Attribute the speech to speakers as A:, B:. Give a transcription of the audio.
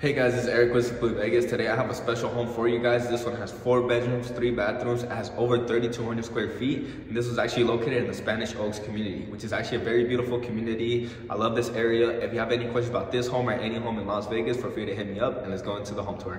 A: Hey guys, this is Erik with Pkwy Vegas. Today I have a special home for you guys. This one has 4 bedrooms, 3 bathrooms. It has over 3,200 square feet. And this was actually located in the Spanish Oaks community, which is actually a very beautiful community. I love this area. If you have any questions about this home or any home in Las Vegas, feel free to hit me up and let's go into the home tour.